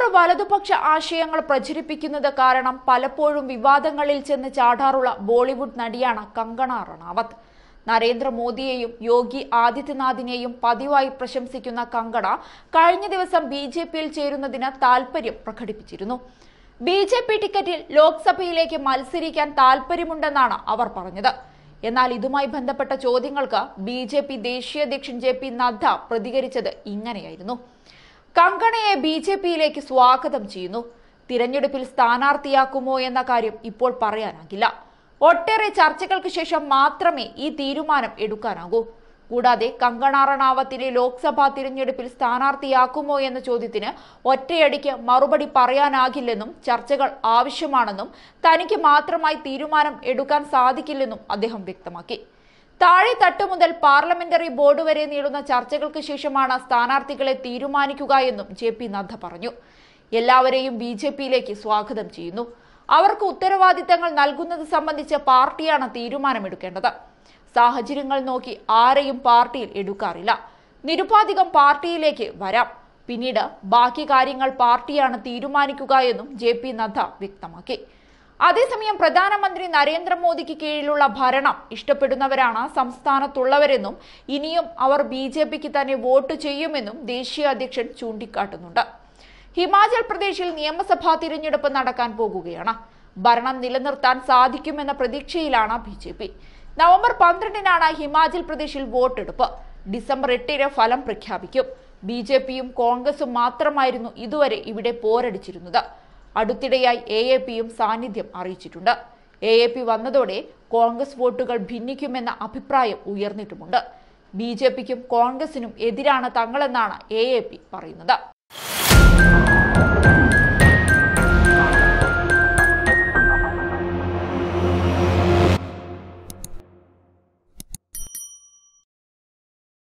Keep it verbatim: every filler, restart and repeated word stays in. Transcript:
വലതുപക്ഷ ആശയങ്ങൾ പ്രചരിപ്പിക്കുന്നത് കാരണം പലപ്പോഴും വിവാദങ്ങളിൽ ചെന്ന് ചാടാറുള്ള ബോളിവുഡ് നടിയാണ് കങ്കണ റണാവത്ത്. നരേന്ദ്രമോദിയെയും യോഗി ആദിത്യനാഥിനെയും പതിവായി പ്രശംസിക്കുന്ന കങ്കണ കഴിഞ്ഞ ദിവസം ബി ജെ പിയിൽ ചേരുന്നതിന് താൽപര്യം പ്രകടിപ്പിച്ചിരുന്നു. ബി ജെ പി ടിക്കറ്റിൽ ലോക്സഭയിലേക്ക് മത്സരിക്കാൻ താൽപര്യമുണ്ടെന്നാണ് അവർ പറഞ്ഞത്. എന്നാൽ ഇതുമായി ബന്ധപ്പെട്ട ചോദ്യങ്ങൾക്ക് ബി ജെ പി ദേശീയ അധ്യക്ഷൻ ജെ പി നദ്ദ പ്രതികരിച്ചത് ഇങ്ങനെയായിരുന്നു. കങ്കണയെ ബി ജെ പിയിലേക്ക് സ്വാഗതം ചെയ്യുന്നു. തിരഞ്ഞെടുപ്പിൽ സ്ഥാനാർത്ഥിയാക്കുമോ എന്ന കാര്യം ഇപ്പോൾ പറയാനാകില്ല. ഒട്ടേറെ ചർച്ചകൾക്ക് ശേഷം മാത്രമേ ഈ തീരുമാനം എടുക്കാനാകൂ. കൂടാതെ കങ്കണ റണാവത്തിനെ ലോക്സഭാ തിരഞ്ഞെടുപ്പിൽ സ്ഥാനാർത്ഥിയാക്കുമോ എന്ന ചോദ്യത്തിന് ഒറ്റയടിക്ക് മറുപടി പറയാനാകില്ലെന്നും ചർച്ചകൾ ആവശ്യമാണെന്നും തനിക്ക് മാത്രമായി തീരുമാനം എടുക്കാൻ സാധിക്കില്ലെന്നും അദ്ദേഹം വ്യക്തമാക്കി. താഴെ തട്ടു മുതൽ പാർലമെന്ററി ബോർഡ് വരെ നീളുന്ന ചർച്ചകൾക്ക് ശേഷമാണ് സ്ഥാനാർത്ഥികളെ തീരുമാനിക്കുക എന്നും ജെ പി നദ്ദ പറഞ്ഞു. എല്ലാവരെയും ബി ജെ പിയിലേക്ക് സ്വാഗതം ചെയ്യുന്നു. അവർക്ക് ഉത്തരവാദിത്തങ്ങൾ നൽകുന്നത് സംബന്ധിച്ച് പാർട്ടിയാണ് തീരുമാനമെടുക്കേണ്ടത്. സാഹചര്യങ്ങൾ നോക്കി ആരെയും പാർട്ടിയിൽ എടുക്കാറില്ല. നിരുപാധികം പാർട്ടിയിലേക്ക് വരാം. പിന്നീട് ബാക്കി കാര്യങ്ങൾ പാർട്ടിയാണ് തീരുമാനിക്കുക എന്നും ജെ പി നദ്ദ വ്യക്തമാക്കി. അതേസമയം പ്രധാനമന്ത്രി നരേന്ദ്രമോദിക്ക് കീഴിലുള്ള ഭരണം ഇഷ്ടപ്പെടുന്നവരാണ് സംസ്ഥാനത്തുള്ളവരെന്നും ഇനിയും അവർ ബി ജെ പിക്ക് തന്നെ വോട്ട് ചെയ്യുമെന്നും ദേശീയ അധ്യക്ഷൻ ചൂണ്ടിക്കാട്ടുന്നുണ്ട്. ഹിമാചൽ പ്രദേശിൽ നിയമസഭാ തിരഞ്ഞെടുപ്പ് നടക്കാൻ പോകുകയാണ്. ഭരണം നിലനിർത്താൻ സാധിക്കുമെന്ന പ്രതീക്ഷയിലാണ് ബി ജെ പി. നവംബർ പന്ത്രണ്ടിനാണ് ഹിമാചൽ പ്രദേശിൽ വോട്ടെടുപ്പ്. ഡിസംബർ എട്ടിന് ഫലം പ്രഖ്യാപിക്കും. ബി ജെ പിയും കോൺഗ്രസും മാത്രമായിരുന്നു ഇതുവരെ ഇവിടെ പോരടിച്ചിരുന്നത്. അടുത്തിടെയായി എ എ പിയും സാന്നിധ്യം അറിയിച്ചിട്ടുണ്ട്. എ എ പി വന്നതോടെ കോൺഗ്രസ് വോട്ടുകൾ ഭിന്നിക്കുമെന്ന അഭിപ്രായം ഉയർന്നിട്ടുമുണ്ട്. ബി ജെ പിക്കും കോൺഗ്രസിനും എതിരാണ് തങ്ങളെന്നാണ് എ എ പി പറയുന്നത്.